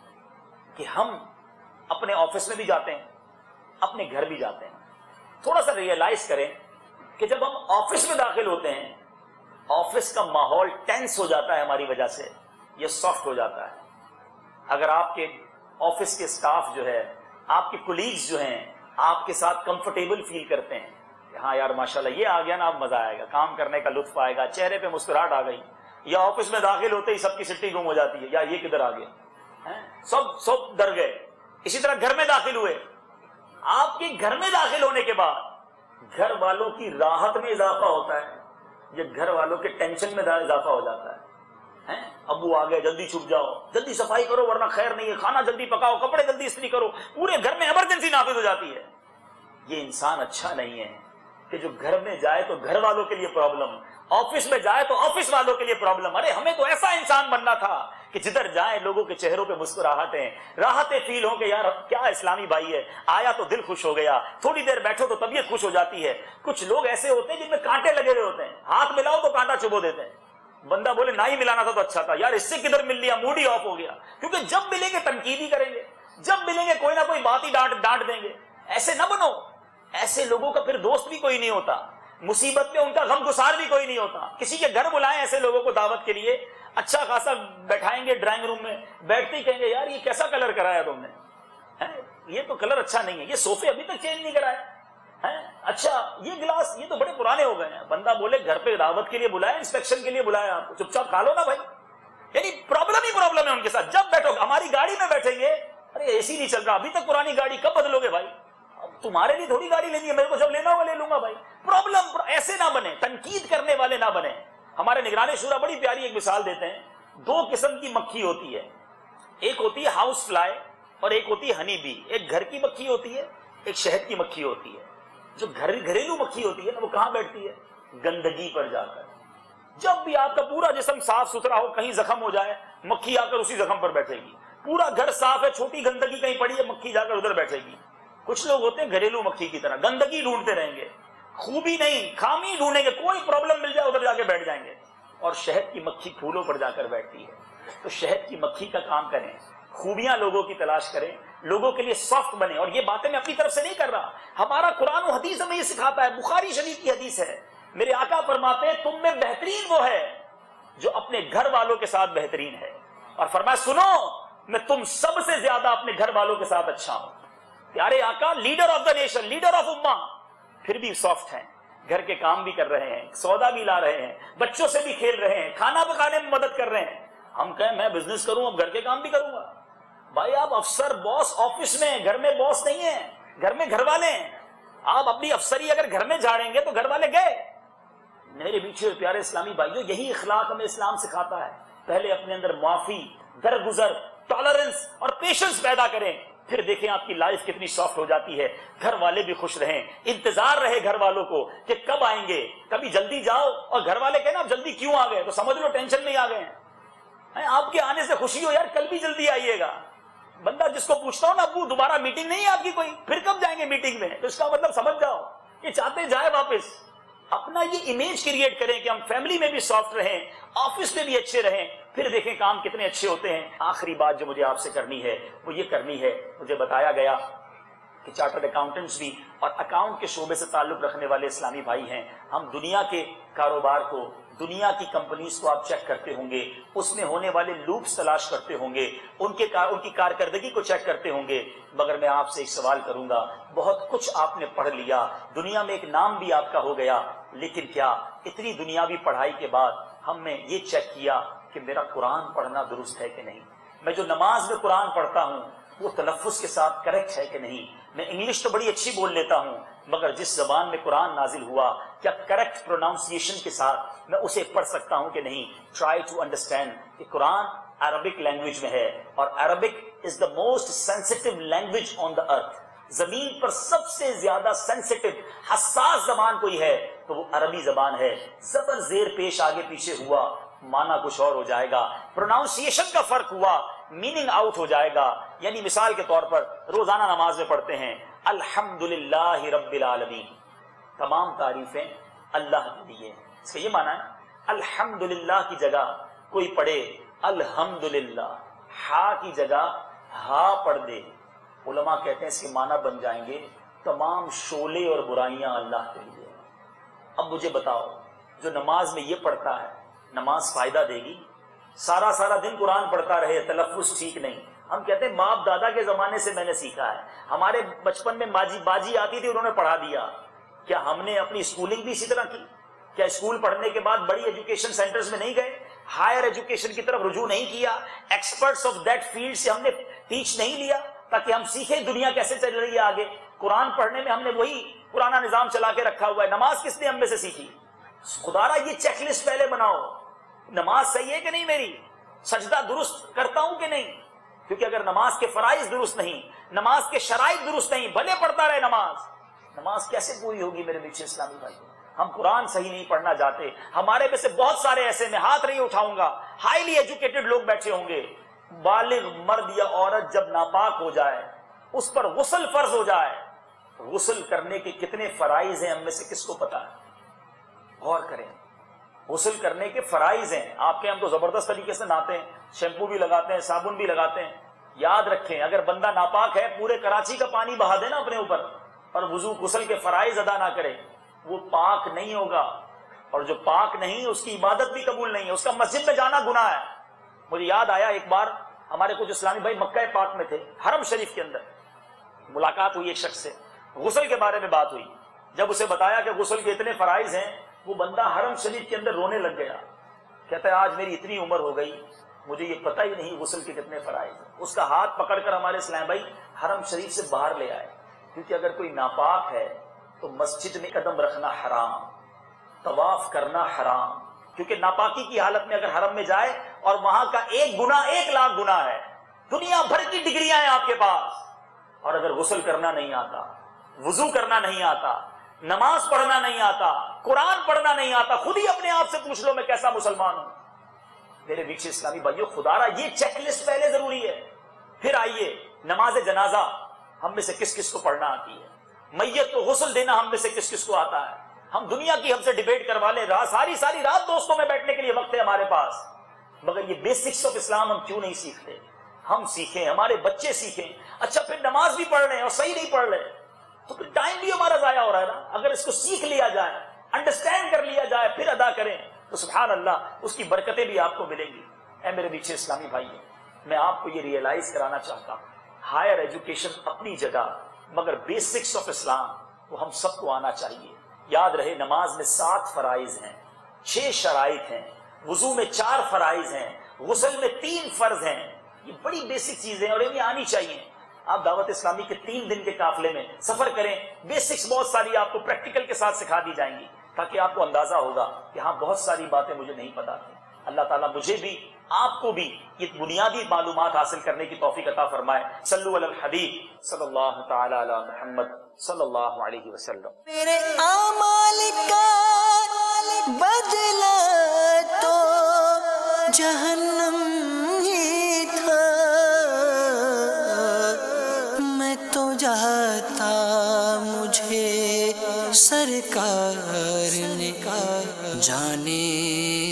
کہ ہم اپنے آفس میں بھی جاتے ہیں، اپنے گھر بھی جاتے ہیں، تھوڑا سا ریئلائز کریں کہ جب ہم آفس میں داخل ہوتے ہیں، آفس کا ماحول ٹینس ہو جاتا ہے ہماری وجہ سے، یہ سافٹ ہو جاتا ہے۔ اگر آپ کے آفس کے سٹاف جو ہے، آپ کے کولیگز جو ہیں، آپ کے ساتھ کمفرٹیبل فیل کرتے ہیں، ہاں یار ماشاءاللہ یہ آ گیا نا، اب مزہ آئے گا، کام کرنے کا لطف آئے گا، چہرے پہ مسکراہٹ آ گئی، یا آفس میں داخل ہوتے ہی سب کی سٹی گم ہو جاتی ہے، یا یہ کدھر آ گیا، سب ڈر گئے۔ اسی طرح گھر میں داخل ہوئے، آپ کے گھر میں داخل ہونے کے بعد گھر والوں کی راحت میں اضافہ ہوتا ہے یا گھر والوں کے ٹینشن میں اضافہ ہو جاتا ہے؟ ابو آ گئے، جلدی چھپ جاؤ، جلدی صفائی کرو ورنہ خیر نہیں ہے، کھانا جلدی پکاؤ، کپڑے جلدی استری کرو، پورے گھر میں ایمرجنسی نافذ ہو جاتی ہے۔ یہ انسان اچھا نہیں ہے کہ جو گھر میں جائے تو گھر والوں کے لیے پرابلم، آفس میں جائے تو آفس والوں کے لیے پرابلم۔ ارے ہمیں تو ایسا انسان بننا تھا کہ جدھر جائیں لوگوں کے چہروں پہ مسکراہٹیں، راحتیں فیل ہوں کہ یار کیا اسلامی بھائی ہے، آیا تو دل خوش ہو گیا، تھوڑی دیر بیٹھو تو طبیعت خوش ہو جاتی ہے۔ کچھ لوگ ایسے ہوتے ہیں جن میں کانٹے لگے ہوئے ہوتے ہیں، ہاتھ ملاؤ تو کانٹا چبو دیتے ہیں، بندہ بولے نہ ہی ملانا تھا تو اچھا تھا، یار اس سے کدھر مل لیا، موڈ ہی آف ہو گیا۔ کیونکہ جب ملیں گے تنقید ہی کریں گے، جب ملیں گے کوئی نہ کوئی بات ہی ڈانٹ دیں گے۔ ایسے نہ بنو، ایسے لوگوں کا پھر دوست بھی کوئی نہیں ہوتا، مصیبت میں ان کا غم گسار بھی کوئی نہیں ہوتا۔ کسی کے گھر بلائیں ایسے لوگوں کو دعوت کے لیے، اچھا خاصا بیٹھائیں گے ڈرائنگ روم میں، بیٹھتے ہی کہیں گے یار یہ کیسا کلر کرایا تم نے، یہ تو کلر اچھا نہیں ہے، یہ صوفے ابھی تک چینج نہیں کرائے، اچھا یہ گلاس یہ تو بڑے پرانے ہو گئے ہیں۔ بندہ بولے گھر پہ دعوت کے لیے بلایا، انسپیکشن کے لیے بلایا، آپ چپ چاپ کھا لو نا بھائی۔ یعنی پرابلم ہی پرابلم ہے ان کے ساتھ۔ جب بیٹھو ہماری گاڑی میں بیٹھیں گے، ارے اے سی نہیں چل رہا، ابھی تک پرانی گاڑی کب بدلو گے بھائی، تمہارے لیے تھوڑی گاڑی لینی ہے، میرے کو جب لینا ہوا لے لوں گا بھائی۔ پرابلم ایسے نہ بنے، تنقید کرنے والے نہ بنے۔ ہمارے نگران شورا بڑی پیاری ایک مثال دیتے ہیں، دو قسم کی مکھی ہوتی ہے، ایک ہوتی ہے ہاؤس فلائی اور ایک ہوتی ہے ہنی بی۔ ایک گھر کی مکھی ہوتی ہے، ایک شہد کی مکھی ہوتی ہے۔ جو گھریلو مکھی ہوتی ہے نا، وہ کہاں بیٹھتی ہے؟ گندگی پر جا کر۔ جب بھی آپ کا پورا جسم صاف ستھرا ہو، کہیں زخم ہو جائے، مکھی آ کر اسی زخم پر بیٹھے گی۔ پورا گھر صاف ہے، چھوٹی گندگی کہیں پڑی ہے، مکھی جا کر ادھر بیٹھے گی۔ کچھ لوگ ہوتے ہیں گھریلو مکھی کی طرح، گندگی ڈھونڈتے رہیں گے، خوبی نہیں خامی ڈھونڈیں گے، کوئی پرابلم مل جائے ادھر جا کے بیٹھ جائیں گے۔ اور شہد کی مکھی پھولوں پر جا کر بیٹھتی ہے۔ تو شہد کی مکھی کا کام کریں، خوبیاں لوگوں کی تلاش کریں، لوگوں کے لیے سافٹ بنے۔ اور یہ باتیں میں اپنی طرف سے نہیں کر رہا، ہمارا قرآن و حدیث ہمیں یہ سکھاتا ہے، بخاری شریف کی حدیث ہے، میرے آقا فرماتے ہیں تم میں بہترین وہ ہے جو اپنے گھر والوں کے ساتھ بہترین ہے، اور فرمایا سنو میں تم سب سے زیادہ اپنے گھر والوں کے ساتھ اچھا ہوں۔ پیارے آقا leader of the nation, leader of امہ، پھر بھی سافٹ ہیں، گھر کے کام بھی کر رہے ہیں، سودا بھی لا رہے ہیں، بچوں سے بھی کھیل رہے ہیں، کھانا پکانے میں مدد کر رہے ہیں. ہم کہیں میں بزنس کروں اب گھر کے کام بھی کروں گا. بھائی آپ افسر باس آفس میں، گھر میں باس نہیں ہے، گھر میں گھر والے ہیں. آپ اپنی افسری اگر گھر میں جھاڑیں گے تو گھر والے گئے. میرے میٹھے اور پیارے اسلامی بھائیوں، یہی اخلاق ہمیں اسلام سکھاتا ہے. پہلے اپنے اندر معافی، درگزر، ٹالرنس اور پیشنس پیدا کریں، پھر دیکھیں آپ کی لائف کتنی سافٹ ہو جاتی ہے. گھر والے بھی خوش رہیں، انتظار رہے گھر والوں کو کہ کب آئیں گے. کبھی جلدی جاؤ اور گھر والے کہنا آپ جلدی کیوں آ گئے تو سمجھ لو ٹینشن میں ہی آ گئے ہیں. آپ کے آنے سے خوشی ہو، یار کل بھی جلدی آئیے گا. بندہ جس کو پوچھتا ہوں نا ابو دوبارہ میٹنگ نہیں ہے آپ کی کوئی، پھر کب جائیں گے میٹنگ میں، تو اس کا مطلب سمجھ جاؤ کہ چاہتے جائے واپس. اپنا یہ امیج کریٹ کریں کہ ہم فیملی میں بھی سافٹ رہیں، آفس میں بھی اچھے رہیں، پھر دیکھیں کام کتنے اچھے ہوتے ہیں. آخری بات جو مجھے آپ سے کرنی ہے وہ یہ کرنی ہے، مجھے بتایا گیا کہ چارٹرڈ اکاؤنٹنٹس بھی اور اکاؤنٹ کے شعبے سے تعلق رکھنے والے اسلامی بھائی ہیں. ہم دنیا کے کاروبار کو، دنیا کی کمپنیز کو آپ چیک کرتے ہوں گے، اس میں ہونے والے لوپس تلاش کرتے ہوں گے، ان کی کارکردگی کو چیک کرتے ہوں گے. مگر میں آپ سے ایک سوال کروں گا، بہت کچھ آپ نے پڑھ لیا، دنیا میں ایک نام بھی آپ کا ہو گیا، لیکن کیا اتنی دنیاوی پڑھائی کے بعد ہم نے یہ چیک کیا کہ میرا قرآن پڑھنا درست ہے کہ نہیں؟ میں جو نماز میں قرآن پڑھتا ہوں وہ تلفظ کے ساتھ کریکٹ ہے کہ نہیں؟ میں انگلش تو بڑی اچھی بول لیتا ہوں، مگر جس زبان میں قرآن نازل ہوا کیا کریکٹ پروناؤنسیشن کے ساتھ میں اسے پڑھ سکتا ہوں کہ نہیں؟ ٹرائی ٹو انڈرسٹینڈ کہ قرآن عربک لینگویج میں ہے، اور Arabic is the most sensitive language on the earth. زمین پر سب سے زیادہ سینسٹیو، حساس زبان کوئی ہے تو وہ عربی زبان ہے. زبر زیر پیش آگے پیچھے ہوا مانا کچھ اور ہو جائے گا، پروناؤنسیشن کا فرق ہوا میننگ آؤٹ ہو جائے گا. یعنی مثال کے طور پر روزانہ نماز میں پڑھتے ہیں الحمدللہ رب العالمین، تمام تعریفیں اللہ کے لیے. اس کا یہ معنی ہے الحمدللہ کی جگہ کوئی پڑھے الحمدللہ، ہا کی جگہ ہا پڑھ دے، علماء کہتے ہیں اس کے معنی بن جائیں گے تمام شعلے اور برائیاں اللہ کے لیے. اب مجھے بتاؤ جو نماز میں یہ پڑھتا ہے نماز فائدہ دے گی؟ سارا دن قرآن پڑھتا رہے، تلفظ ٹھیک نہیں. ہم کہتے ہیں باپ دادا کے زمانے سے میں نے سیکھا ہے، ہمارے بچپن میں باجی آتی تھی انہوں نے پڑھا دیا. کیا ہم نے اپنی اسکولنگ بھی اسی طرح کی؟ کیا اسکول پڑھنے کے بعد بڑی ایجوکیشن سینٹرز میں نہیں گئے، ہائر ایجوکیشن کی طرف رجوع نہیں کیا، ایکسپرٹس آف دیٹ فیلڈ سے ہم نے ٹیچ نہیں لیا تاکہ ہم سیکھیں دنیا کیسے چل رہی ہے آگے؟ قرآن پڑھنے میں ہم نے وہی پرانا نظام چلا کے رکھا ہوا ہے. نماز کس نے ہم میں سے سیکھی؟ خدا را یہ چیک لسٹ پہلے بناؤ، نماز صحیح ہے کہ نہیں میری، سجدہ درست کرتا ہوں کہ نہیں؟ کیونکہ اگر نماز کے فرائض درست نہیں، نماز کے شرائط درست نہیں، بھلے پڑھتا رہے نماز کیسے پوری ہوگی میرے میٹھے اسلامی بھائی؟ ہم قرآن صحیح نہیں پڑھنا چاہتے. ہمارے میں سے بہت سارے ایسے، میں ہاتھ نہیں اٹھاؤں گا، ہائیلی ایجوکیٹڈ لوگ بیٹھے ہوں گے. بالغ مرد یا عورت جب ناپاک ہو جائے، اس پر غسل فرض ہو جائے، غسل کرنے کے کتنے فرائض ہیں ہم میں سے کس کو پتا ہے؟ غور کریں، غسل کرنے کے فرائض ہیں. آپ کے ہم تو زبردست طریقے سے نہاتے ہیں، شیمپو بھی لگاتے ہیں، صابن بھی لگاتے ہیں. یاد رکھیں اگر بندہ ناپاک ہے پورے کراچی کا پانی بہا دینا اپنے اوپر اور وضو غسل کے فرائض ادا نہ کرے، وہ پاک نہیں ہوگا. اور جو پاک نہیں اس کی عبادت بھی قبول نہیں ہے، اس کا مسجد میں جانا گناہ ہے. مجھے یاد آیا ایک بار ہمارے کچھ اسلامی بھائی مکہ پاک میں تھے، حرم شریف کے اندر ملاقات ہوئی ایک شخص سے، غسل کے بارے میں بات ہوئی. جب اسے بتایا کہ غسل کے اتنے فرائض ہیں، وہ بندہ حرم شریف کے اندر رونے لگ گیا. کہتا ہے آج میری اتنی عمر ہو گئی مجھے یہ پتہ ہی نہیں غسل کے کتنے فرائض ہیں. اس کا ہاتھ پکڑ کر ہمارے اسلام بھائی حرم شریف سے باہر لے آئے، کیونکہ اگر کوئی ناپاک ہے تو مسجد میں قدم رکھنا حرام، طواف کرنا حرام. کیونکہ ناپاکی کی حالت میں اگر حرم میں جائے اور وہاں کا ایک گناہ 1,00,000 گناہ ہے، دنیا بھر کی ڈگریاں ہیں آپ کے پاس، اور اگر غسل کرنا نہیں آتا، وضو کرنا نہیں آتا، نماز پڑھنا نہیں آتا، قرآن پڑھنا نہیں آتا، خود ہی اپنے آپ سے پوچھ لو میں کیسا مسلمان ہوں. میرے میٹھے اسلامی بھائیو، خدا را یہ چیک لسٹ پہلے ضروری ہے. پھر آئیے نماز جنازہ ہم میں سے کس کس کو پڑھنا آتی ہے؟ میت کو غسل دینا ہم میں سے کس کس کو آتا ہے؟ ہم دنیا کی ہم سے ڈیبیٹ کروا لیں، ساری رات دوستوں میں بیٹھنے کے لیے وقت ہے ہمارے پاس، مگر یہ بیسکس آف اسلام ہم کیوں نہیں سیکھتے؟ ہم سیکھیں، ہمارے بچے سیکھیں. اچھا پھر نماز بھی پڑھ رہے ہیں اور صحیح نہیں پڑھ رہے تو پھر ٹائم بھی ہمارا ضائع ہو رہا ہے نا. اگر اس کو سیکھ لیا جائے، انڈرسٹینڈ کر لیا جائے، پھر ادا کریں تو سبحان اللہ اس کی برکتیں بھی آپ کو ملیں گی. اے میرے میٹھے اسلامی بھائی، میں آپ کو یہ ریئلائز کرانا چاہتا ہوں، ہائر ایجوکیشن اپنی جگہ، مگر بیسکس آف اسلام وہ ہم سب کو آنا چاہیے. یاد رہے نماز میں 7 فرائض ہیں، 6 شرائط ہیں، وضو میں 4 فرائض ہیں، غسل میں 3 فرض ہیں. یہ بڑی بیسک چیزیں اور یہ آنی چاہیے. آپ دعوت اسلامی کے 3 دن کے قافلے میں سفر کریں، بیسکس بہت ساری آپ کو پریکٹیکل کے ساتھ سکھا دی جائیں گی، تاکہ آپ کو اندازہ ہوگا کہ ہاں بہت ساری باتیں مجھے نہیں پتا تھی. اللہ تعالیٰ مجھے بھی آپ کو بھی یہ بنیادی معلومات حاصل کرنے کی توفیق عطا فرمائے. صلو علی الحبیب صلی اللہ تعالی علی محمد صلی اللہ علیہ وسلم. میرے اعمال کا بدلہ تو جہنم ہی تھا، میں تو جاتا مجھے سرکار نے جانے